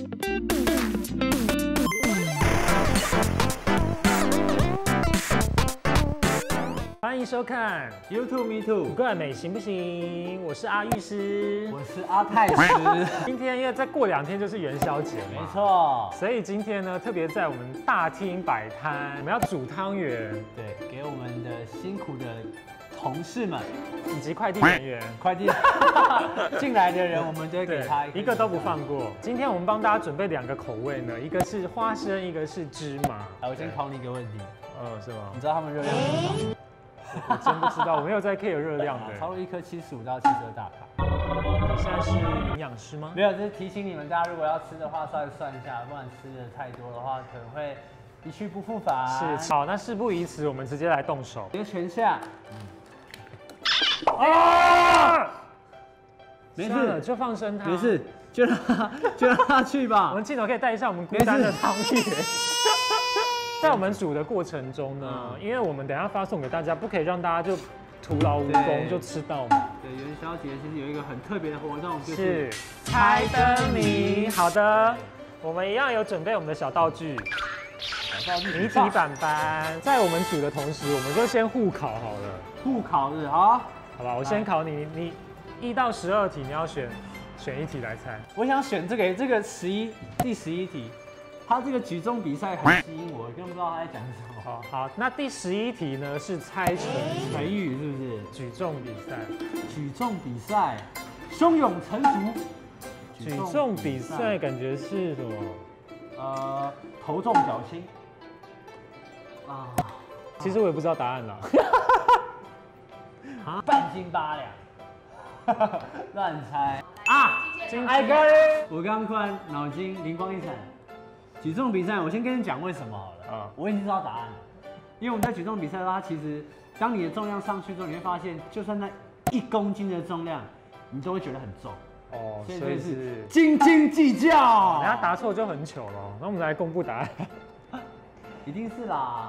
欢迎收看 YouTube Me Too， 怪美行不行？我是阿玉师， 我是阿泰师。 今天因为再过2天就是元宵节嘛， 没错， 所以今天呢，特别在我们大厅摆摊，我们要煮汤圆， 对，给我们的辛苦的同事们以及快递人员， 快递进来的人，我们都会给他一个都不放过。今天我们帮大家准备2个口味呢，一个是花生，一个是芝麻。 来，我先考你一个问题， 是吗？ 你知道他们热量多少？ 我真不知道，我没有在 care 热量的。 超过1颗75到72大卡。 你现在是营养师吗？ 没有，就是提醒你们，大家如果要吃的话，稍微算一下，不然吃的太多的话，可能会一去不复返。 是，好，那事不宜迟，我们直接来动手。 一个全下。 啊！ 没事， 就放生它。 没事，就让它去吧。 我们镜头可以带一下我们孤单的汤圆。在我们煮的过程中呢，因为我们等一下发送给大家，不可以让大家就徒劳无功就吃到嘛。 对，元宵节其实有一个很特别的活动， 就是猜灯谜。好的，我们一样有准备我们的小道具，谜题板板。在我们煮的同时，我们就先互考好了。 互考日，好吧，我先考你，你1到12题，你要选1题来猜。 我想选这个第11题。他这个举重比赛很吸引我，根本不知道他在讲什么。 好，那第11题呢是猜成语，是不是？ 举重比赛。 举重比赛，胸有成竹。 举重比赛感觉是什么？ 头重脚轻。 其实我也不知道答案啦。 半斤8两。乱猜啊 ！I got it！ 我刚刚突然脑筋灵光一闪。举重比赛，我先跟你讲为什么好了。我已经知道答案了，因为我们在举重比赛的话，其实当你的重量上去之后，你会发现，就算那1公斤的重量，你都会觉得很重。所以是斤斤计较。 等下答错就很糗了。那我们来公布答案。 一定是啦。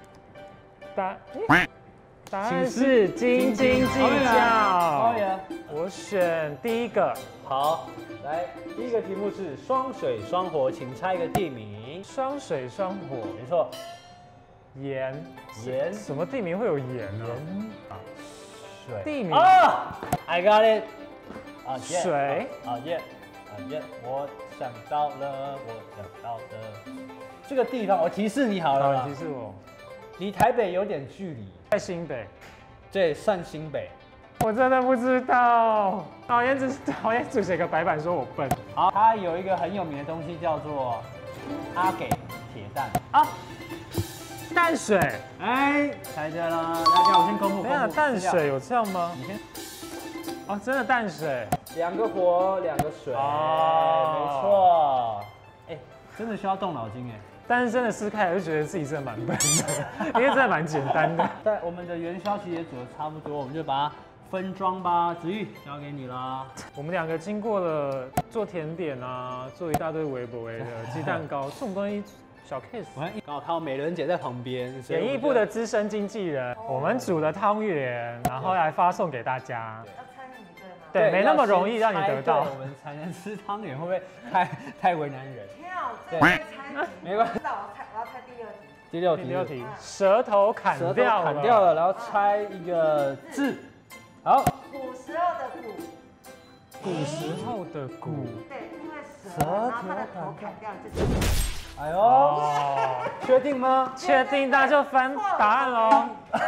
答案是斤斤计较。我选第1个。 好，来，第1个题目是双水双火，请猜一个地名。 双水双火， 没错。 盐，什么地名会有盐呢？ 水。 地名 I got it。 水。 我想到了。这个地方，我提示你好了。 提示我。 离台北有点距离。 在新北。 对，算新北。 我真的不知道，讨厌只写个白板说我笨。 好，它有一个很有名的东西叫做阿给铁蛋淡水。 猜对了。那我先公布。 淡水有这样吗？你先。真的淡水。 2个火，2个水。没错。真的需要动脑筋但是真的撕开来就觉得自己真的蛮笨的，因为真的蛮简单的。 但我们的元宵其实也煮的差不多，我们就把它分装吧。子玉交给你啦。 我们2个经过了做甜点做一大堆微博的鸡蛋糕，这种东西小 case。 刚好看到美伦姐在旁边， 演艺部的资深经纪人，我们煮了汤圆，然后来发送给大家。 要猜谜对吗？ 对，没那么容易让你得到。 我们才能吃汤圆，会不会太为难人？ 跳，这个猜谜没关系。 我要猜第2题。 第6题， 舌头砍掉了，然后猜一个字。好， 古时候的古。 古时候的古。 对，因为蛇，然后它的头砍掉就是。 哎呦，确定吗？ 确定，那就翻答案喽。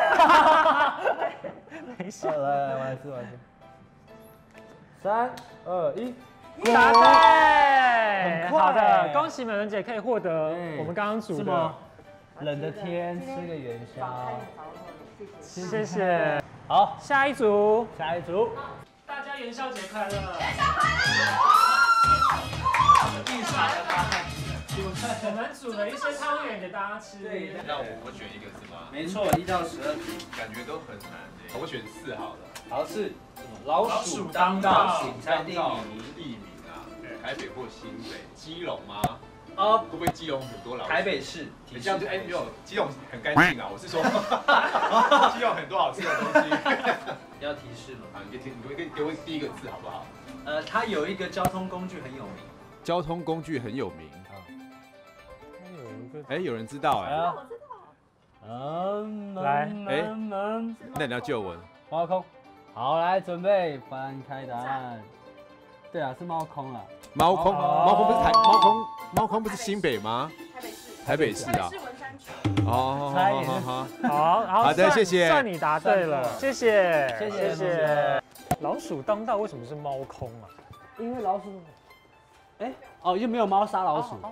等一下， 来，我来试。3、2、1， 答对！好的，恭喜美伦姐可以获得我们刚刚煮的。 冷的天吃个元宵， 谢谢。 好， 下一组。 大家元宵节快乐！ 元宵快乐！ 预算的答案。我们煮了一些汤圆给大家吃。 那我选一个是吗？ 没错，1到12题， 感觉都很难。我选4好了。 好，是老鼠当道，请猜地名台北或新北，基隆吗？ 会不会基隆很多老鼠？ 台北市， 这样就没有，基隆很干净啊。我是说，基隆很多好吃的东西。 要提示吗？ 你可以给我第1个字好不好？ 它有一个交通工具很有名。 交通工具很有名。哎，有人知道哎。 来， 那你要救我。 猫空，好，来准备翻开答案。对啊，是猫空啊。 猫空不是猫空不是新北吗？台北市啊。 文山区。 哦， 好的，谢谢。 算你答对了，谢谢。老鼠当道为什么是猫空啊？ 因为老鼠，又没有猫杀老鼠。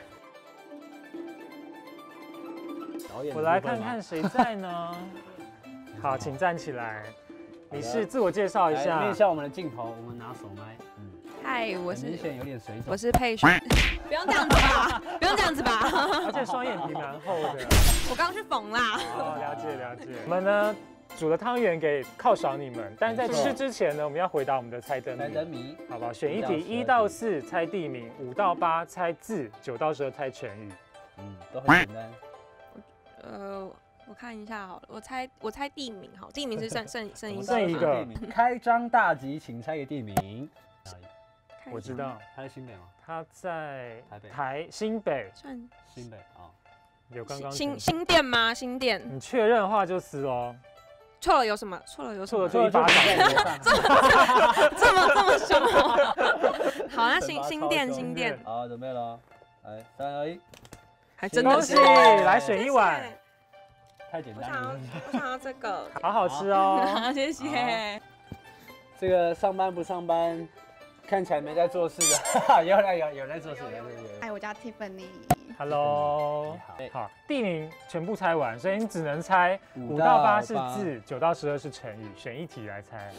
我来看看谁在呢？好，请站起来。你是自我介绍一下， 面向我们的镜头，我们拿手麦。 嗨，我是明显有点水肿。 我是佩璇，不用这样子吧，不用这样子吧。 而且双眼皮蛮厚的。 我刚去缝啦。 哦，了解。我们呢煮了汤圆给犒赏你们，但是在吃之前呢，我们要回答我们的猜灯谜，好不好？选一题，1到4猜地名，5到8猜字，9到12猜成语。 都很简单。 我看一下好了，我猜地名好，地名是剩一个。 开张大吉，请猜一个地名。 我知道， 他在新北吗？ 他在新北。 算新北啊， 有刚刚新店吗？新店。 你确认的话就撕哦。 错了有什么？错了就一巴掌。 这么凶哦。好，那新店。 好，准备了，来3、2、1。 还真的是。 恭喜，来选一碗。 太简单了。 我想要这个。 好好吃哦。 谢谢。 这个上班不上班，看起来没在做事的，有在做事， 嗨，我叫 Tiffany。Hello。好，地名全部猜完，所以你只能猜5到8是字，9到12是成语，选一题来猜。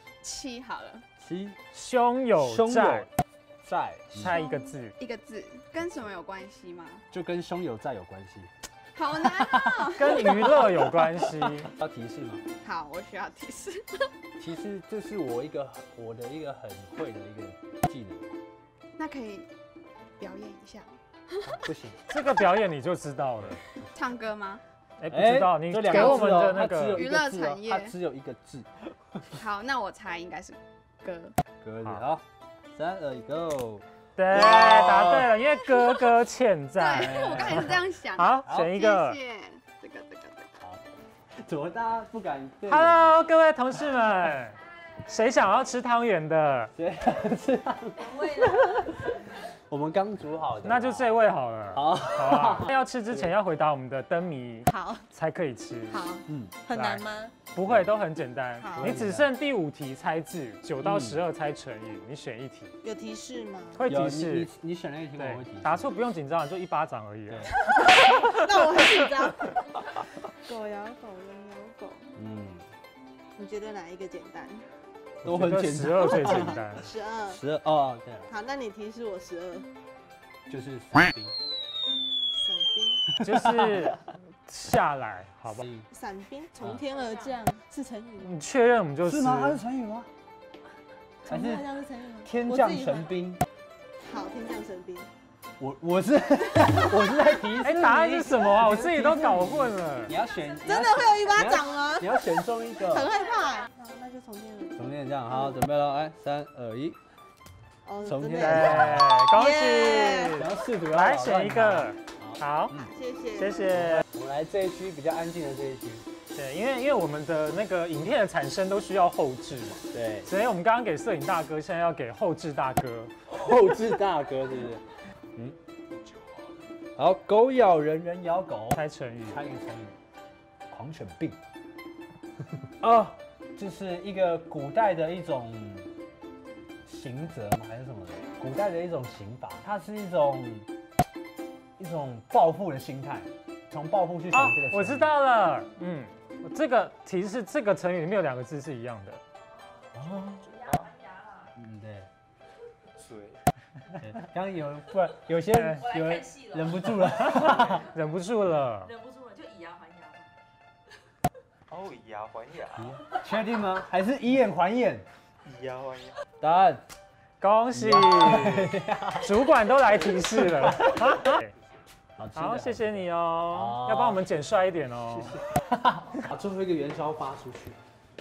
7好了。 7， 兄友债。猜一个字。 一个字，跟什么有关系吗？ 就跟兄友债有关系。 好难哦。 跟娱乐有关系。 要提示吗？ 好，我需要提示。 其实这是我的一个很会的一个技能。 那可以表演一下？ 不行， 这个表演你就知道了。 唱歌吗？ 不知道，你给我们的那个娱乐产业， 它只有一个字。 好，那我猜应该是歌。 歌的好，3、2、1 ，Go。 对，答对了，因为哥哥欠债。 对，我刚才是这样想。 好，选一个。 谢谢。这个。 好。怎么大家不敢 ？Hello， 各位同事们，谁想要吃汤圆的？ 谁想吃汤圆？我们刚煮好的。 那就这位好了。好啊。要吃之前要回答我们的灯谜， 好， 才可以吃。 好， 很难吗？ 不会，都很简单。你只剩第5题猜字，9到12猜成语，你选一题。 有提示吗？ 会提示。 你选了一题，我会提示。 答错不用紧张，就1巴掌而已。 那我很紧张。狗咬狗，人咬狗。你觉得哪一个简单？ 都很简单。 12最简单。 12 哦，对了。 好，那你提示我12。 就是伞兵。 就是下来，好吧？ 伞兵从天而降是成语吗？ 你确认我们就是吗？它是成语吗？ 从天而降是成语吗？ 天降神兵。 好，天降神兵。 我是在提示。 答案是什么啊？我自己都搞混了。 你要选， 真的会有1巴掌吗？ 你要选中一个。 很害怕。好，那就从天而降。 从天而降，好，准备了，来3、2、1。 从天而降，恭喜！ 然后试图来选一个。好，谢谢。 我们来这一区比较安静的这一区。 对，因为我们的那个影片的产生都需要后置嘛。 对。 所以我们刚刚给摄影大哥，现在要给后置大哥。 后置大哥是不是？好，狗咬人，人咬狗。 猜成语。 猜一个成语。狂犬病。哦，这是一个古代的一种刑责吗？还是什么的？古代的一种刑法，它是一种报复的心态，从报复去想这个。 我知道了，这个提示这个成语里面有2个字是一样的。 哦。对。 水。 刚刚有些人忍不住了， 忍不住了， 就以牙还牙嘛。哦，以牙还牙。 确定吗？还是以眼还眼？ 以牙还牙。 答案。 恭喜，主管都来提示了。好，谢谢你哦，要帮我们剪帅一点哦。 把最后一个元宵发出去。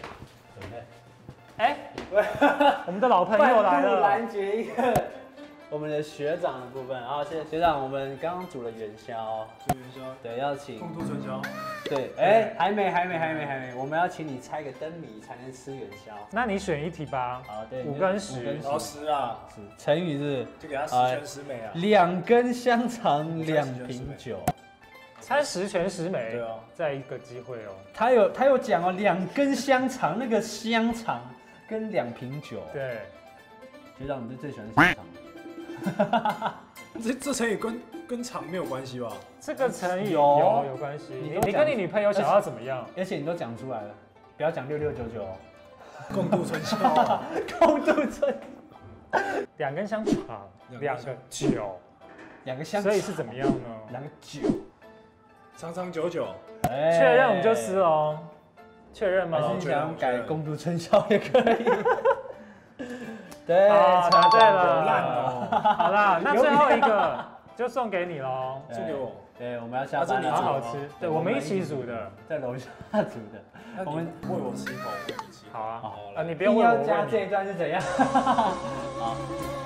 准备。 我们的老朋友来了。 拦截一个。 我们的学长的部分啊，谢谢学长，我们刚刚煮了元宵，对，要请共度春宵。 对，哎，还没，我们要请你猜个灯谜才能吃元宵。 那你选一题吧。 好，对 ，5跟10。 然后10啊， 是成语是， 就给他10全10美啊。 2根香肠，2瓶酒。 猜10全10美， 对啊， 再一个机会哦。 他有讲哦，2根香肠，那个香肠跟2瓶酒。 对， 学长，你是最喜欢香肠？ 这成语跟肠没有关系吧？ 这个成语有关系。你跟你女朋友想要怎么样？ 而且你都讲出来了，不要讲6699哦。 共度春宵啊， 共度春。 2根香肠，2个酒 ，2个香肠， 所以是怎么样呢 ？2个酒。 长长久久， 确认我们就撕哦。确认吗？ 还是你想改共度春宵也可以。对， 答对了， 烂哦。 好啦，那最后一个就送给你喽， 送给我。 对，我们要下班了， 好好吃。对，我们一起煮的， 在楼下煮的。 我们喂我吃一口，我喂你吃一口。 好啊， 好你不用喂我。 要加这一段是怎样？好。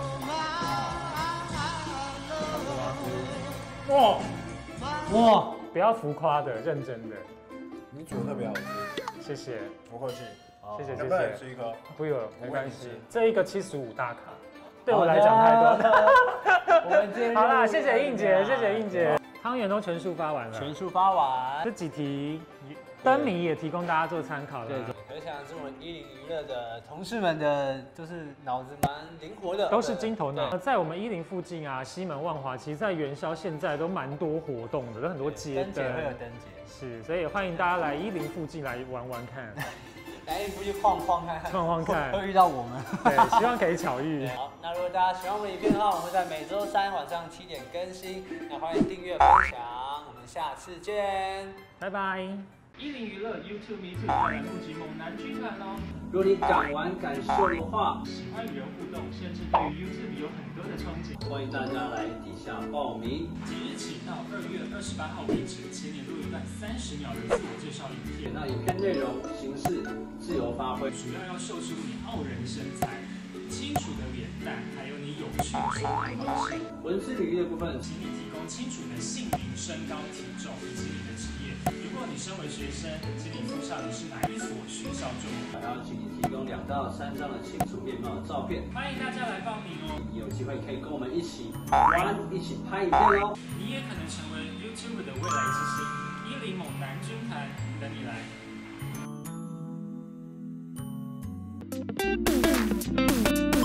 哇， 不要浮夸的，认真的。 你煮的特别好吃， 谢谢， 不客气。 谢谢。 吃一颗， 不用，没关系。这一个75大卡，对我来讲太多。 我们今天好啦，谢谢应姐，谢谢应姐。汤圆都全数发完了， 全数发完。 这几题灯谜也提供大家做参考了。 对，可想而知我们10娱乐的同事们的，就是脑子蛮灵活的， 都是金头脑。在我们10附近啊，西门万华，其实在元宵现在都蛮多活动的，有很多街灯， 会有灯节， 是，所以欢迎大家来10附近来玩玩看。 来10附近晃看，会遇到我们。 对，希望可以巧遇。 好，那如果大家喜欢我们影片的话，我们会在每周3晚上7点更新，那欢迎订阅分享，我们下次见， 拜拜。 10娱乐 YouTube Me Too 来募集猛男军团哦！ 如果你敢玩敢秀的话， 喜欢与人互动，甚至对于 YouTube 有很多的憧憬， 欢迎大家来底下报名。 即日起到2月28号为止，前年都有一段30秒的自我介绍影片。 那影片内容形式自由发挥， 主要秀出你傲人身材、清楚的脸蛋，还有你有趣的说话方式。 文字履历的部分， 请你提供清楚的姓名、身高、体重以及你的职业。如果你身为学生，请你附上你是哪一所学校就好。 还要请你提供2到3张的清楚面貌的照片。 欢迎大家来报名哦！ 有机会可以跟我们一起玩，一起拍影片哦。 你也可能成为 YouTube 的未来之星，10猛男军团等你来。